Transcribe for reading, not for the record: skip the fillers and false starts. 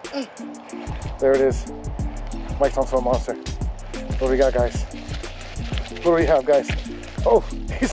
There it is. Mike's onto a monster. What do we got, guys? What do we have, guys? Oh, he's